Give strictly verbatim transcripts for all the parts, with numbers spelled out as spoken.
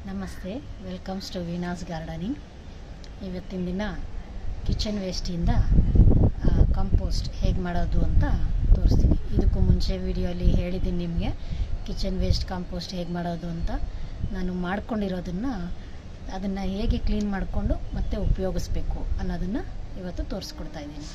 ನಮಸ್ತೆ, welcomes to ವೀನಾಸ್ gardening. ಇವತ್ತಿನ ದಿನ ಕಿಚನ್ ವೇಸ್ಟಿಂದ ಕಂಪೋಸ್ಟ್ ಹೇಗೆ ಮಾಡೋದು ಅಂತ ತೋರಿಸ್ತೀನಿ. ಇದಕ್ಕೂ ಮುಂಚೆ ವಿಡಿಯೋಲಿ ಹೇಳಿದ್ದೀನಿ ನಿಮಗೆ ಕಿಚನ್ ವೇಸ್ಟ್ ಕಂಪೋಸ್ಟ್ ಹೇಗೆ ಮಾಡೋದು ಅಂತ. ನಾನು ಮಾಡ್ಕೊಂಡಿರೋದನ್ನು ಅದನ್ನು ಹೇಗೆ ಕ್ಲೀನ್ ಮಾಡಿಕೊಂಡು ಮತ್ತೆ ಉಪಯೋಗಿಸ್ಬೇಕು ಅನ್ನೋದನ್ನು ಇವತ್ತು ತೋರಿಸ್ಕೊಡ್ತಾ ಇದ್ದೀನಿ.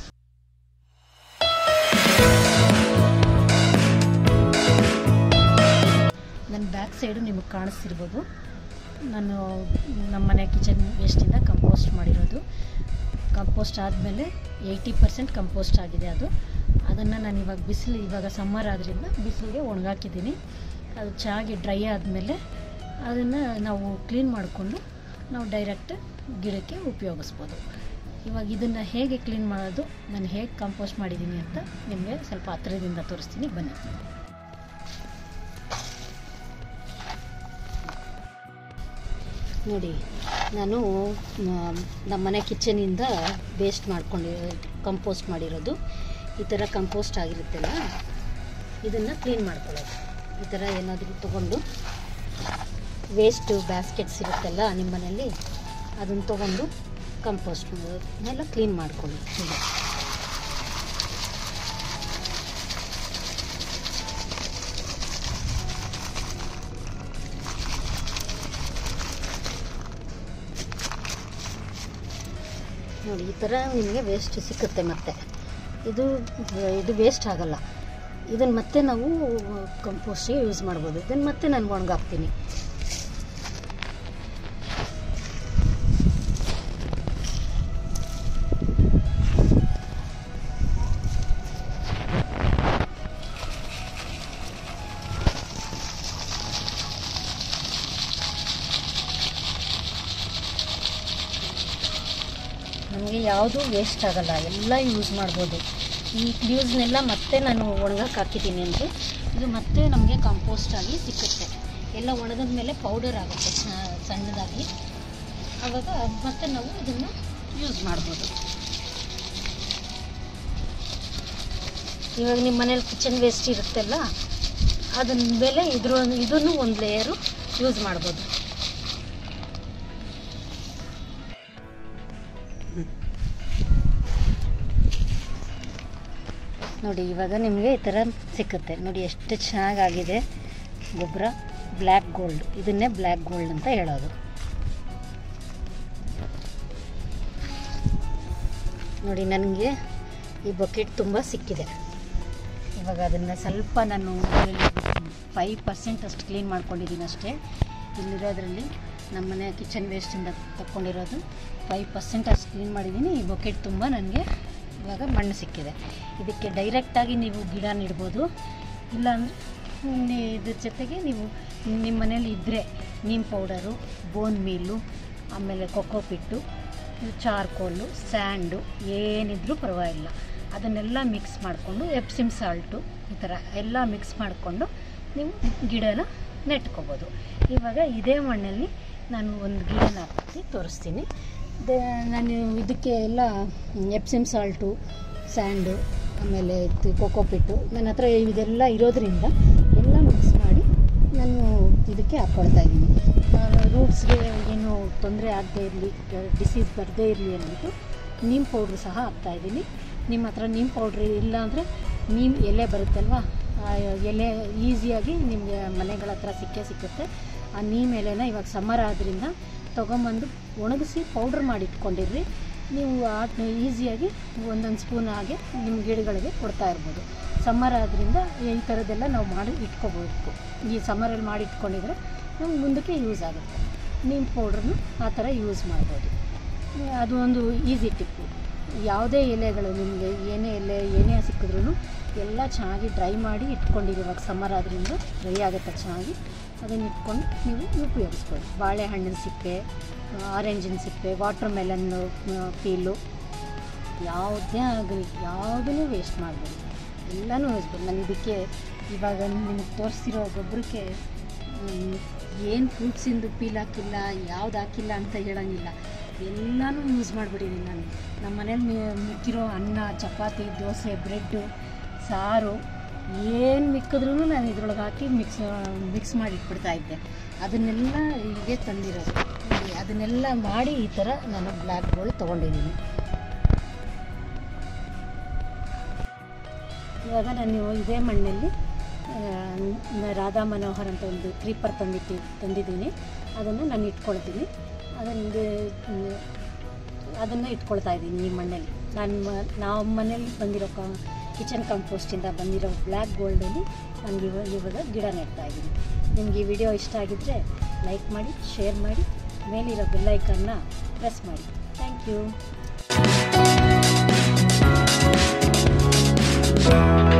ನನ್ನ ಬ್ಯಾಕ್ ಸೈಡು ನಿಮಗೆ ಕಾಣಿಸ್ತಿರ್ಬೋದು. ನಾನು ನಮ್ಮನೆ ಕಿಚನ್ ವೇಸ್ಟಿಂದ ಕಂಪೋಸ್ಟ್ ಮಾಡಿರೋದು. ಕಂಪೋಸ್ಟ್ ಆದಮೇಲೆ ಏಯ್ಟಿ ಪರ್ಸೆಂಟ್ ಕಂಪೋಸ್ಟ್ ಆಗಿದೆ. ಅದು ಅದನ್ನು ನಾನು ಇವಾಗ ಬಿಸಿಲು, ಇವಾಗ ಸಮ್ಮರ್ ಆದ್ದರಿಂದ ಬಿಸಿಲಿಗೆ ಒಣಗಾಕಿದ್ದೀನಿ. ಅದು ಚೆನ್ನಾಗಿ ಡ್ರೈ ಆದಮೇಲೆ ಅದನ್ನು ನಾವು ಕ್ಲೀನ್ ಮಾಡಿಕೊಂಡು ನಾವು ಡೈರೆಕ್ಟ್ ಗಿಡಕ್ಕೆ ಉಪಯೋಗಿಸ್ಬೋದು. ಇವಾಗ ಇದನ್ನು ಹೇಗೆ ಕ್ಲೀನ್ ಮಾಡೋದು, ನಾನು ಹೇಗೆ ಕಂಪೋಸ್ಟ್ ಮಾಡಿದ್ದೀನಿ ಅಂತ ನಿಮಗೆ ಸ್ವಲ್ಪ ಹತ್ತಿರದಿಂದ ತೋರಿಸ್ತೀನಿ, ಬನ್ನಿ. ನೋಡಿ, ನಾನು ನಮ್ಮನೆ ಕಿಚನಿಂದ ವೇಸ್ಟ್ ಮಾಡ್ಕೊಂಡು ಕಂಪೋಸ್ಟ್ ಮಾಡಿರೋದು. ಈ ಥರ ಕಂಪೋಸ್ಟ್ ಆಗಿರುತ್ತಲ್ಲ, ಇದನ್ನು ಕ್ಲೀನ್ ಮಾಡ್ಕೊಳ್ಳೋದು. ಈ ಥರ ಏನಾದರೂ ತೊಗೊಂಡು ವೇಸ್ಟು ಬ್ಯಾಸ್ಕೆಟ್ಸ್ ಇರುತ್ತಲ್ಲ ನಿಮ್ಮ ಮನೆಯಲ್ಲಿ, ಅದನ್ನು ತೊಗೊಂಡು ಕಂಪೋಸ್ಟ್ ಎಲ್ಲ ಕ್ಲೀನ್ ಮಾಡ್ಕೊಳ್ಳಿ. ಹೀಗೆ ನೋಡಿ, ಈ ಥರ ನಿಮಗೆ ವೇಸ್ಟ್ ಸಿಕ್ಕುತ್ತೆ. ಮತ್ತು ಇದು ಇದು ವೇಸ್ಟ್ ಆಗಲ್ಲ. ಇದನ್ನು ಮತ್ತೆ ನಾವು ಕಂಪೋಸ್ಟಿಗೆ ಯೂಸ್ ಮಾಡ್ಬೋದು. ಇದನ್ನು ಮತ್ತೆ ನಾನು ಒಣಗಾಕ್ತೀನಿ. ನಮಗೆ ಯಾವುದೂ ವೇಸ್ಟ್ ಆಗಲ್ಲ, ಎಲ್ಲ ಯೂಸ್ ಮಾಡ್ಬೋದು. ಈ ಯೂಸ್ನೆಲ್ಲ ಮತ್ತೆ ನಾನು ಒಣಗಕ್ಕೆ ಹಾಕಿದ್ದೀನಿ ಅಂದರೆ ಇದು ಮತ್ತೆ ನಮಗೆ ಕಂಪೋಸ್ಟ್ ಆಗಿ ಸಿಕ್ಕುತ್ತೆ. ಎಲ್ಲ ಒಣಗಿದ ಮೇಲೆ ಪೌಡರ್ ಆಗುತ್ತೆ ಸಣ್ಣದಾಗಿ. ಆವಾಗ ಮತ್ತೆ ನಾವು ಇದನ್ನು ಯೂಸ್ ಮಾಡ್ಬೋದು. ಇವಾಗ ನಿಮ್ಮ ಮನೇಲಿ ಕಿಚನ್ ವೇಸ್ಟ್ ಇರುತ್ತಲ್ಲ, ಅದನ್ನ ಮೇಲೆ ಇದ್ರ ಇದನ್ನು ಒಂದು ಲೇಯರು ಯೂಸ್ ಮಾಡ್ಬೋದು. ನೋಡಿ, ಇವಾಗ ನಿಮಗೆ ಈ ಥರ ಸಿಕ್ಕುತ್ತೆ. ನೋಡಿ ಎಷ್ಟು ಚೆನ್ನಾಗಾಗಿದೆ ಗೊಬ್ಬರ. ಬ್ಲ್ಯಾಕ್ ಗೋಲ್ಡ್, ಇದನ್ನೇ ಬ್ಲ್ಯಾಕ್ ಗೋಲ್ಡ್ ಅಂತ ಹೇಳೋದು. ನೋಡಿ, ನನಗೆ ಈ ಬಕೆಟ್ ತುಂಬ ಸಿಕ್ಕಿದೆ. ಇವಾಗ ಅದನ್ನು ಸ್ವಲ್ಪ ನಾನು ಫೈವ್ ಪರ್ಸೆಂಟ್ ಅಷ್ಟು ಕ್ಲೀನ್ ಮಾಡ್ಕೊಂಡಿದ್ದೀನಿ ಅಷ್ಟೇ. ಇಲ್ಲಿರೋದ್ರಲ್ಲಿ ನಮ್ಮನೆ ಕಿಚನ್ ವೇಸ್ಟಿಂದ ತಗೊಂಡಿರೋದು ಫೈವ್ ಪರ್ಸೆಂಟ್ ಅಷ್ಟು ಕ್ಲೀನ್ ಮಾಡಿದ್ದೀನಿ. ಈ ಬಕೆಟ್ ತುಂಬ ನನಗೆ ಇವಾಗ ಮಣ್ಣು ಸಿಕ್ಕಿದೆ. ಇದಕ್ಕೆ ಡೈರೆಕ್ಟಾಗಿ ನೀವು ಗಿಡ ನೆಡ್ಬೋದು. ಇಲ್ಲಾಂದರೆ ಇದ್ರ ಜೊತೆಗೆ ನೀವು ನಿಮ್ಮ ಮನೇಲಿ ಇದ್ದರೆ ನೀಮ್ ಪೌಡರು, ಬೋನ್ ಮೀಲು, ಆಮೇಲೆ ಕೊಕೋಪಿಟ್ಟು, ಚಾರ್ಕೋಲು, ಸ್ಯಾಂಡು ಏನಿದ್ರೂ ಪರವಾಗಿಲ್ಲ. ಅದನ್ನೆಲ್ಲ ಮಿಕ್ಸ್ ಮಾಡಿಕೊಂಡು ಎಪ್ಸಿಮ್ ಸಾಲ್ಟು ಈ ಥರ ಎಲ್ಲ ಮಿಕ್ಸ್ ಮಾಡಿಕೊಂಡು ನೀವು ಗಿಡನ ನೆಟ್ಕೋಬೋದು. ಇವಾಗ ಇದೇ ಮಣ್ಣಲ್ಲಿ ನಾನು ಒಂದು ಗಿಡನ ಹಾಕಿ ತೋರಿಸ್ತೀನಿ. ದೇ ನಾನು ಇದಕ್ಕೆ ಎಲ್ಲ ಎಪ್ಸಿಮ್ ಸಾಲ್ಟು, ಸ್ಯಾಂಡು, ಆಮೇಲೆ ಕೊಕೋಪಿಟ್ಟು ನನ್ನ ಹತ್ರ ಇದೆಲ್ಲ ಇರೋದ್ರಿಂದ ಎಲ್ಲ ಮಿಕ್ಸ್ ಮಾಡಿ ನಾನು ಇದಕ್ಕೆ ಹಾಕ್ಕೊಳ್ತಾ ಇದ್ದೀನಿ. ರೂಟ್ಸ್ಗೆ ಏನು ತೊಂದರೆ ಆಗದೇ ಇರಲಿ, ಡಿಸೀಸ್ ಬರದೇ ಇರಲಿ ಅಂದ್ಬಿಟ್ಟು ನೀಮ್ ಪೌಡ್ರ್ ಸಹ ಹಾಕ್ತಾಯಿದ್ದೀನಿ. ನಿಮ್ಮ ಹತ್ರ ನೀಮ್ ಪೌಡ್ರ್ ಇಲ್ಲ ಅಂದರೆ ನೀಮ್ ಎಲೆ ಬರುತ್ತಲ್ವ, ಆ ಎಲೆ ಈಸಿಯಾಗಿ ನಿಮಗೆ ಮನೆಗಳ ಹತ್ರ ಸಿಕ್ಕೇ ಸಿಕ್ಕುತ್ತೆ. ಆ ನೀಮ್ ಎಲೆನ ಇವಾಗ ಸಮ್ಮರ್ ಆದ್ದರಿಂದ ತೊಗೊಂಬಂದು ಒಣಗಿಸಿ ಪೌಡ್ರ್ ಮಾಡಿ ಇಟ್ಕೊಂಡಿರ್ರಿ. ನೀವು ಈಸಿಯಾಗಿ ಒಂದೊಂದು ಸ್ಪೂನ್ ಹಾಗೆ ನಿಮ್ಮ ಗಿಡಗಳಿಗೆ ಕೊಡ್ತಾ ಇರ್ಬೋದು. ಸಮ್ಮರ್ ಆದ್ದರಿಂದ ಈ ಥರದ್ದೆಲ್ಲ ನಾವು ಮಾಡಿ ಇಟ್ಕೋಬೇಕು. ಈ ಸಮ್ಮರಲ್ಲಿ ಮಾಡಿ ಇಟ್ಕೊಂಡಿದ್ರೆ ನಮ್ಗೆ ಮುಂದಕ್ಕೆ ಯೂಸ್ ಆಗುತ್ತೆ. ನೀಮ್ ಪೌಡ್ರನ್ನು ಆ ಥರ ಯೂಸ್ ಮಾಡ್ಬೋದು. ಅದು ಒಂದು ಈಸಿ ಟಿಪ್ಪು. ಯಾವುದೇ ಎಲೆಗಳು ನಿಮಗೆ ಏನೇ ಎಲೆ ಏನೇ ಸಿಕ್ಕಿದ್ರೂ ಎಲ್ಲ ಚೆನ್ನಾಗಿ ಡ್ರೈ ಮಾಡಿ ಇಟ್ಕೊಂಡಿರಿ. ಇವಾಗ ಸಮ್ಮರ್ ಆದ್ದರಿಂದ ಡ್ರೈ ಆಗುತ್ತೆ ಚೆನ್ನಾಗಿ. ಅದನ್ನು ಇಟ್ಕೊಂಡು ನೀವು ಉಪಯೋಗಿಸ್ಬೋದು. ಬಾಳೆಹಣ್ಣಿನ ಸಿಪ್ಪೆ, ಆರೆಂಜಿನ ಸಿಪ್ಪೆ, ವಾಟರ್ ಮೆಲನ್ನು ಪೀಲು, ಯಾವುದೇ ಆಗಲಿ ಯಾವುದೂ ವೇಸ್ಟ್ ಮಾಡ್ಬೋದು. ಎಲ್ಲನೂ ಯೂಸ್ಬೋದು. ನಾನು ಇದಕ್ಕೆ ಇವಾಗ ನಿಮಗೆ ತೋರಿಸಿರೋ ಗೊಬ್ಬರಕ್ಕೆ ಏನು ಫ್ರೂಟ್ಸಿಂದು ಪೀಲ್ ಹಾಕಿಲ್ಲ, ಯಾವ್ದು ಹಾಕಿಲ್ಲ ಅಂತ ಹೇಳೋಂಗಿಲ್ಲ. ಎಲ್ಲನೂ ಯೂಸ್ ಮಾಡಿಬಿಟ್ಟಿದ್ದೀನಿ ನಾನು. ನಮ್ಮ ಮನೇಲಿ ಮಿಕ್ಕಿರೋ ಅನ್ನ, ಚಪಾತಿ, ದೋಸೆ, ಬ್ರೆಡ್ಡು, ಸಾರು ಏನು ಮಿಕ್ಕಿದ್ರೂ ನಾನು ಇದ್ರೊಳಗೆ ಹಾಕಿ ಮಿಕ್ಸ್ ಮಿಕ್ಸ್ ಮಾಡಿ ಇಟ್ಬಿಡ್ತಾಯಿದ್ದೆ. ಅದನ್ನೆಲ್ಲ ಇಲ್ಲಿಗೆ ತಂದಿರೋದು. ಅದನ್ನೆಲ್ಲ ಮಾಡಿ ಈ ಥರ ನಾನು ಬ್ಲ್ಯಾಕ್ ಗೋಲ್ಡ್ ತೊಗೊಂಡಿದ್ದೀನಿ. ಇವಾಗ ನಾನು ಇದೇ ಮಣ್ಣಲ್ಲಿ ರಾಧಾ ಮನೋಹರ್ ಅಂತ ಒಂದು ಕ್ರೀಪರ್ ತಂದಿಟ್ಟು ತಂದಿದ್ದೀನಿ. ಅದನ್ನು ನಾನು ಇಟ್ಕೊಳ್ತೀನಿ. ಅದೊಂದು ಅದನ್ನು ಇಟ್ಕೊಳ್ತಾ ಇದ್ದೀನಿ ಈ ಮಣ್ಣಲ್ಲಿ. ನಾನು ಮ ನಾವು ಮನೇಲಿ ಬಂದಿರೋ ಕ ಕಿಚನ್ ಕಂಪೋಸ್ಟಿಂದ ಬಂದಿರೋ ಬ್ಲ್ಯಾಕ್ ಗೋಲ್ಡಲ್ಲಿ ನನಗೆ ಇವಾಗ ಇವಾಗ ಗಿಡ ನೆಡ್ತಾ ಇದ್ದೀನಿ. ನಿಮಗೆ ಈ ವಿಡಿಯೋ ಇಷ್ಟ ಆಗಿದ್ದರೆ ಲೈಕ್ ಮಾಡಿ, ಶೇರ್ ಮಾಡಿ, ಮೇಲಿರೋ ಬೆಲ್ಲೈಕನ್ನ ಪ್ರೆಸ್ ಮಾಡಿ. Thank you.